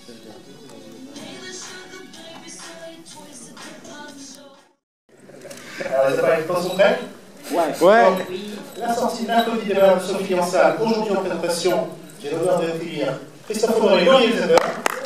Alors, les appareils sont prêts? Ouais. La sortie mercredi des Valeurs de Sophie en salle. Aujourd'hui en présentation, j'ai l'honneur d'accueillir Christophe Audrey, l'organisateur.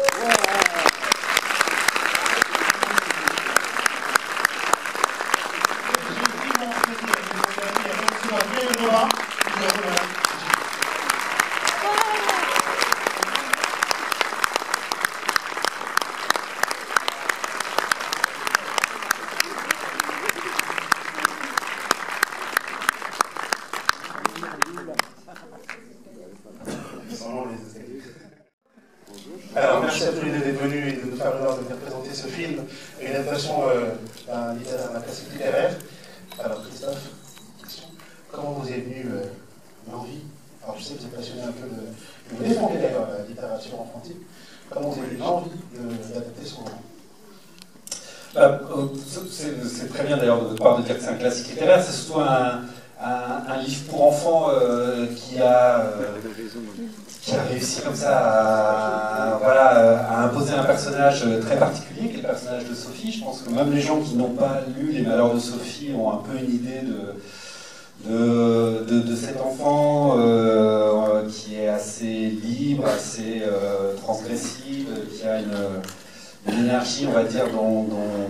Alors, merci à tous les deux d'être venus et de nous faire l'honneur de venir présenter ce film, une adaptation d'un classique littéraire. Alors, Christophe, question. Comment vous est venue l'envie? Alors, je sais que vous êtes passionné un peu de. Vous défendez d'ailleurs la littérature enfantine. Comment vous est venue l'envie d'adapter ce roman? C'est très bien d'ailleurs de part de dire que c'est un classique littéraire. C'est surtout un livre pour enfants qui a réussi comme ça à imposer un personnage très particulier, qui est le personnage de Sophie. Je pense que même les gens qui n'ont pas lu Les Malheurs de Sophie ont un peu une idée de cet enfant qui est assez libre, assez transgressive, qui a une énergie, on va dire, dont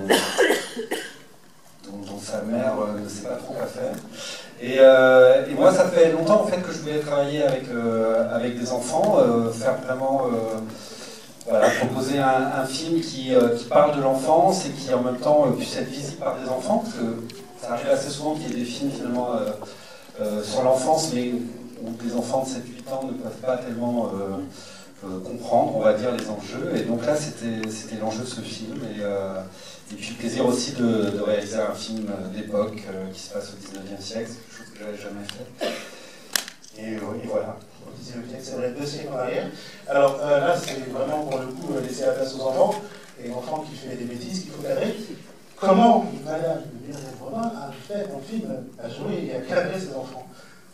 sa mère ne sait pas trop quoi faire. Et moi, ça fait longtemps en fait que je voulais travailler avec des enfants, faire vraiment, proposer un film qui parle de l'enfance et qui en même temps puisse être visible par des enfants, parce que ça arrive assez souvent qu'il y ait des films finalement sur l'enfance, mais où des enfants de 7-8 ans ne peuvent pas tellement comprendre, on va dire, les enjeux. Et donc là, c'était l'enjeu de ce film. Et puis le plaisir aussi de réaliser un film d'époque qui se passe au 19e siècle, c'est quelque chose que j'avais jamais fait. Et voilà. Au 19e siècle, c'est vrai, 2 siècles en arrière. Alors là, c'est vraiment pour le coup laisser la place aux enfants, et l'enfant qui fait des bêtises qu'il faut cadrer. Comment Madame Muriel Robin a fait un film à jouer et à cadrer ses enfants?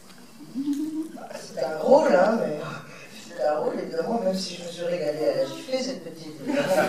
C'est un rôle, hein, mais... C'est un rôle, évidemment, même si je me suis régalée à la gifler, cette petite, évidemment.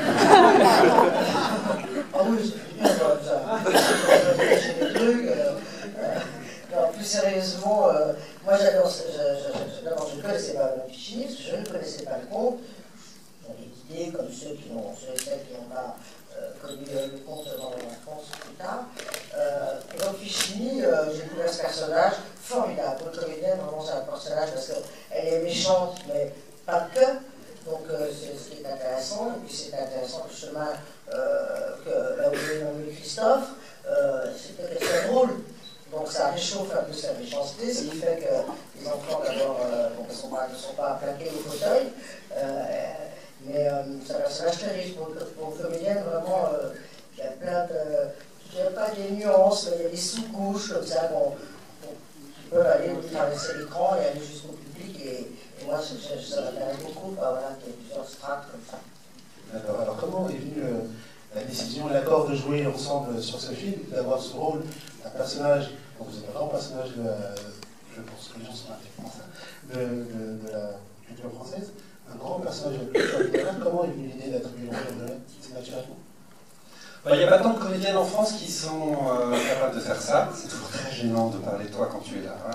Ah oui, c'est bien, ça. J'ai des trucs. Non, plus sérieusement, moi j'adore. D'abord, je ne connaissais pas Madame Fichini, parce que je ne connaissais pas le conte. J'avais d'idées, comme ceux et celles qui n'ont pas connu le conte dans leur enfance plus tard. Et donc, Fichini, j'ai découvert ce personnage formidable. Votre comédienne, vraiment, c'est un personnage parce qu'elle est méchante, mais pas que. Donc, c'est ce qui est intéressant. Et puis, c'est intéressant le chemin que là où vous avez nommé Christophe, c'est peut-être très drôle. Donc, ça réchauffe un peu sa méchanceté, ce qui fait que les enfants, d'abord, ne sont pas plaqués au fauteuil. Mais c'est un personnage très riche pour une comédienne, vraiment. Il y a plein de. Je ne dirais pas des nuances, mais il y a des sous-couches comme ça qui peuvent aller traverser l'écran et aller jusqu'au public. Et moi, ça m'intéresse beaucoup, voilà, qu'il y ait plusieurs strates comme ça. D'accord. Alors, comment est venue la décision, l'accord de jouer ensemble sur ce film, d'avoir ce rôle d'un personnage, donc vous êtes un grand personnage je pense que les gens sont intégrés pour ça, de la culture française, un grand personnage de la culture littéraire? Comment est venue l'idée d'attribuer le rôle de c'est naturellement? Il n'y a pas tant de comédiennes en France qui sont capables de faire ça. C'est toujours très gênant de parler de toi quand tu es là. Hein.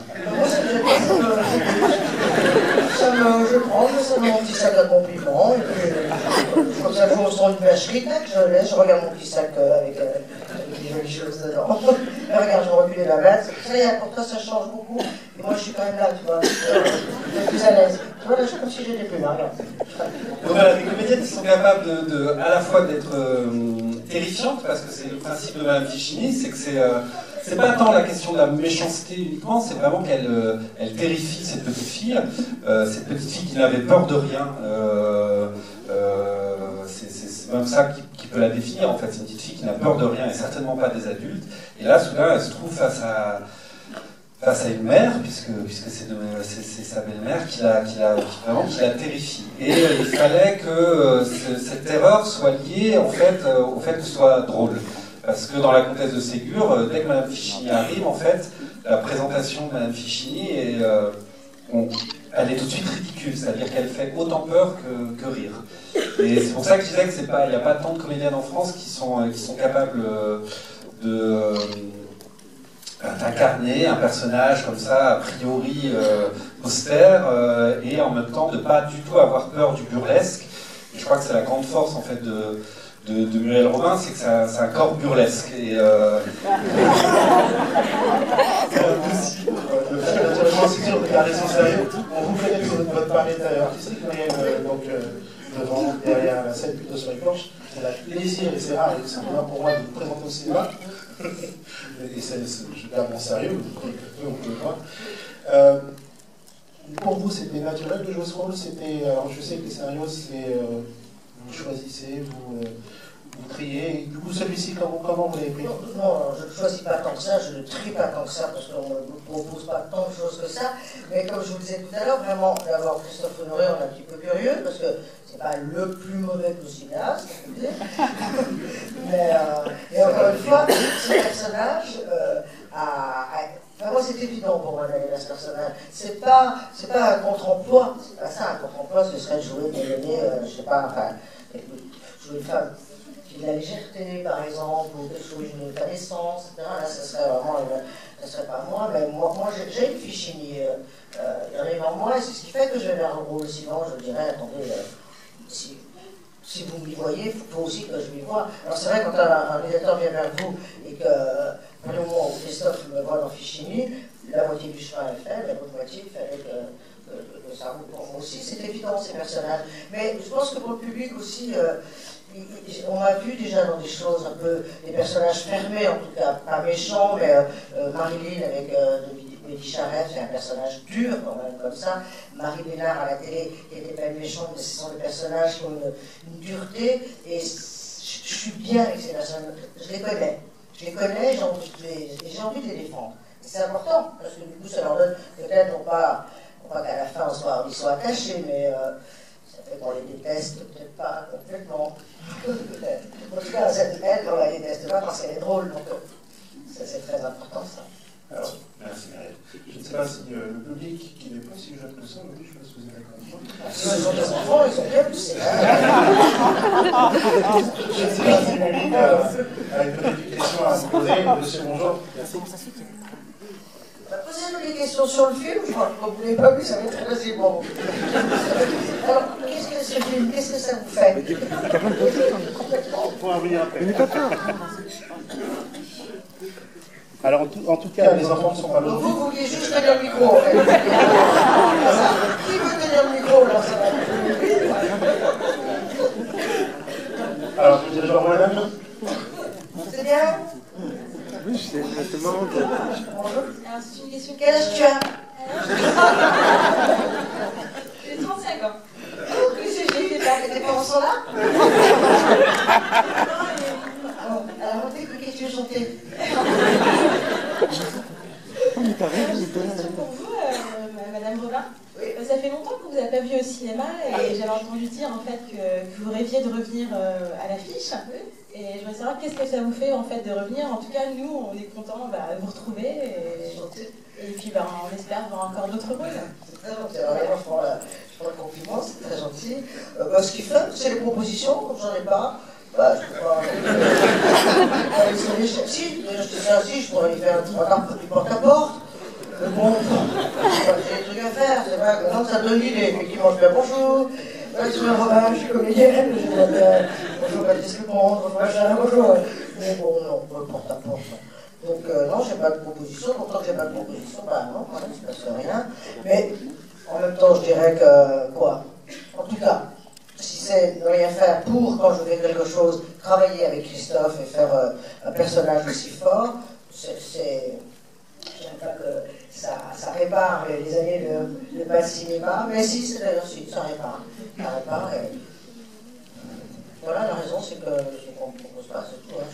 Je prends, ça met mon petit sac à compliments. Et puis, comme ça, je me sens une vacherie, je regarde mon petit sac avec des jolies choses dedans. Regarde, je vais reculer la main. Ça y est, pour toi, ça change beaucoup. Et moi, je suis quand même là, tu vois. Je suis plus à l'aise. Tu vois, là, je suis comme si j'étais plus là. Regarde. Donc voilà, des comédiennes qui sont capables à la fois d'être terrifiantes, parce que c'est le principe de Madame Fichini, c'est que c'est pas tant la question de la méchanceté uniquement, c'est vraiment qu'elle terrifie cette petite fille qui n'avait peur de rien. C'est même ça qui peut la définir en fait, c'est une petite fille qui n'a peur de rien et certainement pas des adultes. Et là, soudain, elle se trouve face à une mère, puisque c'est sa belle-mère qui la terrifie. Et il fallait que cette terreur soit liée au fait que ce soit drôle. Parce que dans La Comtesse de Ségur, dès que Madame Fichini arrive, en fait, la présentation de Madame Fichini elle est tout de suite ridicule, c'est-à-dire qu'elle fait autant peur que rire. Et c'est pour ça que je disais qu'il n'y a pas tant de comédiennes en France qui sont capables d'incarner un personnage comme ça, a priori austère, et en même temps de pas du tout avoir peur du burlesque. Et je crois que c'est la grande force en fait de Muriel Robin, c'est que c'est un corps burlesque. Et naturellement, c'est sûr de garder son sérieux. On vous connaît sur votre palette artistique, mais donc devant, derrière la scène, plutôt sur les planches. C'est un plaisir, et c'est rare, et c'est un honneur pour moi de vous présenter au cinéma. Et je garde mon sérieux, on peut le voir. Pour vous, c'était naturel de jouer ce rôle. Alors je sais que les scénarios, c'est vous choisissez, vous triez. Et du coup, celui-ci, comment vous l'avez pris? Non, je ne choisis pas tant que ça, je ne trie pas tant que ça, parce qu'on ne me propose pas tant de choses que ça. Mais comme je vous le disais tout à l'heure, vraiment, d'avoir Christophe Honoré, on est un petit peu curieux, parce que c'est pas le plus mauvais que le cinéaste, je peux dire. Mais, et encore une fois, ce personnage enfin, moi, c'est évident pour moi d'aller vers ce personnage. C'est pas un contre-emploi, c'est pas ça un contre-emploi, ce serait de jouer des données, je sais pas, enfin, jouer une femme qui a de la légèreté, par exemple, ou de jouer une connaissance, etc. Là, ça serait vraiment, ça serait pas moi, mais moi j'ai une Fichini, il arrive en moi, et c'est ce qui fait que je vais vers le rôle. Sinon, je dirais, attendez, si vous m'y voyez, il faut aussi que je m'y vois. Alors c'est vrai, quand un réalisateur vient vers vous et que, pour le moment où Christophe me voit dans Fichini, la moitié du chemin est fait, mais l'autre moitié, il fallait que ça roule pour moi aussi. C'est évident, ces personnages. Mais je pense que pour le public aussi, on a vu déjà dans des choses un peu, des personnages fermés, en tout cas, pas méchants, mais Marilyn avec Mehdi Charef, c'est un personnage dur quand même, comme ça. Marie Bénard à la télé, qui n'était pas une méchante, mais ce sont des personnages qui ont une dureté, et je suis bien avec ces personnages. Je les connais, j'ai envie de les défendre. C'est important, parce que du coup, ça leur donne peut-être, non pas qu'à la fin on y soit attachés, mais ça fait qu'on les déteste, peut-être pas complètement. Peut-être. En tout cas, cette haine, on la déteste pas parce qu'elle est drôle, donc ça c'est très important ça. Alors, merci Marielle. Je ne sais pas si le public, qui n'est pas si jeune que ça, je ne sais pas si vous êtes d'accord avec moi. Ils ont des enfants, ils sont bien poussés. Je ne sais pas si le public a peut-être une question à vous poser. Monsieur, bonjour. Merci. Posez-nous des questions sur le film, je crois que vous ne l'avez pas vu, ça va être très bon. Alors, qu'est-ce que ce film, qu'est-ce que ça vous fait? On pourra en venir après. Alors, en tout cas, les enfants ne sont pas là. Vous vouliez juste tenir le micro, en fait. Qui veut tenir le micro, là, ça va? Alors, je vous dirige moi-même. C'est bien? Oui, c'est marrant. Bonjour. C'est une question. Quel âge tu as? J'ai 35 ans. Qu'est-ce que j'ai fait? Tes parents sont là? Alors, qu'est-ce que tu veux chanter? J'ai une question pour vous, Madame Robin. Oui. Ça fait longtemps que vous n'avez pas vu au cinéma et j'avais entendu dire en fait que vous rêviez de revenir à l'affiche. Et je voudrais savoir qu'est-ce que ça vous fait en fait de revenir. En tout cas, nous, on est contents de vous retrouver et puis on espère voir encore d'autres rôles. C'est très gentil. Alors, je prends le compliment, c'est très gentil. Ce qu'il fait, c'est les propositions, comme j'en ai pas. Bah, je peux pas. Si, je te dis ainsi, je pourrais aller faire du porte-à-porte. Mais bon, j'ai des trucs à faire, c'est vrai que non, ça donne l'idée. Effectivement, je fais bonjour. Je suis Robin, je suis comédienne, bonjour Baptiste Lepont, bonjour machin, bonjour. Mais bon, non, pas le porte-à-porte. Donc, non, j'ai pas de proposition. Pourtant que j'ai pas de proposition, bah non, il ne se passe rien. Mais en même temps, je dirais que, quoi, en tout cas, si c'est ne rien faire pour, quand je fais quelque chose, travailler avec Christophe et faire un personnage aussi fort, j'aime pas que ça répare les années de pas de cinéma, mais si, c'est d'ailleurs, si, ça répare. Ça répare et... Voilà, la raison, c'est qu'on ne propose pas, c'est tout.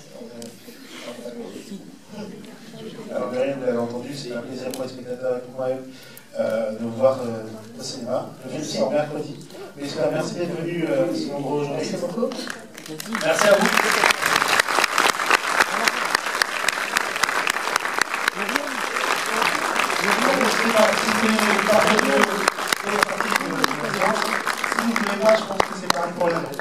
Alors, Marielle, vous l'avez entendu, c'est un plaisir pour les spectateurs et pour moi-même de vous voir au cinéma. Le film sort mercredi. Mais merci d'être venu si nombreux aujourd'hui. Merci beaucoup. Merci à vous. Si vous ne voulez pas, je pense que c'est pareil pour les autres.